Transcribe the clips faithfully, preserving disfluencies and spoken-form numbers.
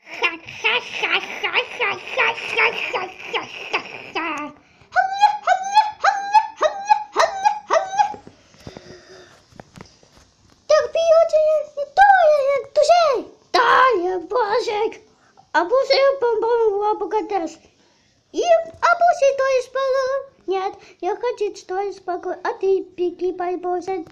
Обусы, по-моему, покатались. И обусы то есть спокойно. Нет, я хочу что есть спокойно. А ты пики пойбося.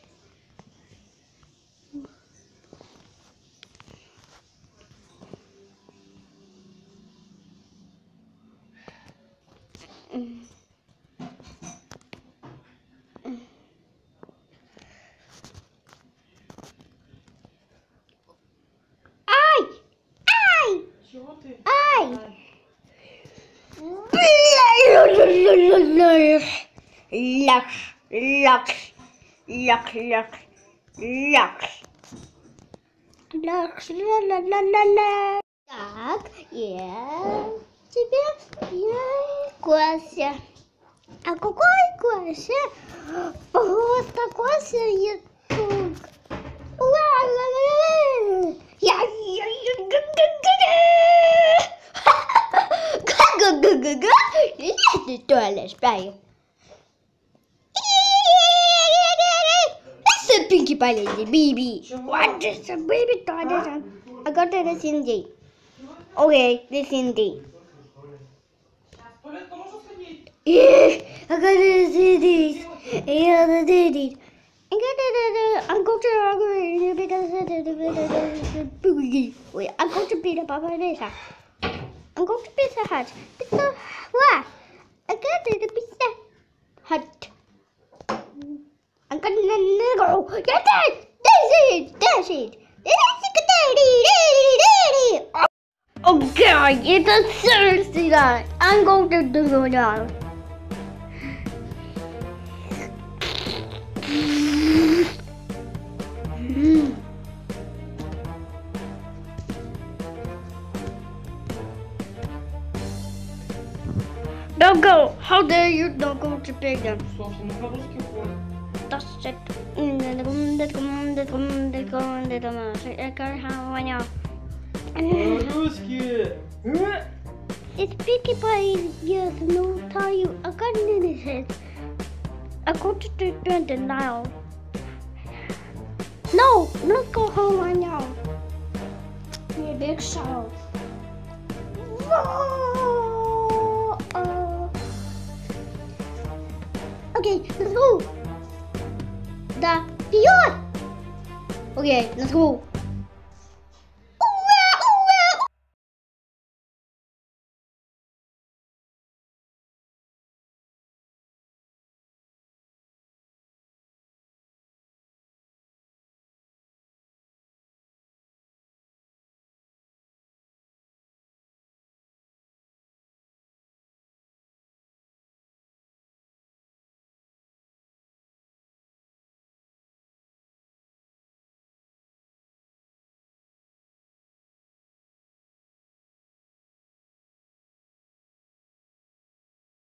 Ай! Ай! Чего ты? Ай! Лакш, лакш, лак, лак, лакш. Лакш, ла-ла-ла-ла-ла. Так, я тебе я Кося. А какой Кося? Просто Кося YouTube. Ла-ла-ла-ла. Я Га-га-га-га-га. Я тоже спаю. That's a Pinkie Pie lady, baby. What is a baby toy? I got it as Cindy. Okay, this Cindy. Yeah, I got it as Cindy. Yeah, the Cindy. I got it. I'm going to because wait, I'm going to beat up Papa Lisa. I'm going to Pizza Hut. Pizza what? I got it, Pizza Hut. I'm gonna go. That's it. That's it. That's it. That's it. Oh God, it's a Thursday night. I'm going to do it now. Don't go! How dare you don't go to bed then? Собственно, по-русски ходит. That's it. По-русски. It's Pinkie Pie. Yes, no, tell you. I got it in his head. I go to the bed now. No, let's go home right now. Me a big show. Whoa! Uh, okay, let's go. The Dior. Okay, let's go.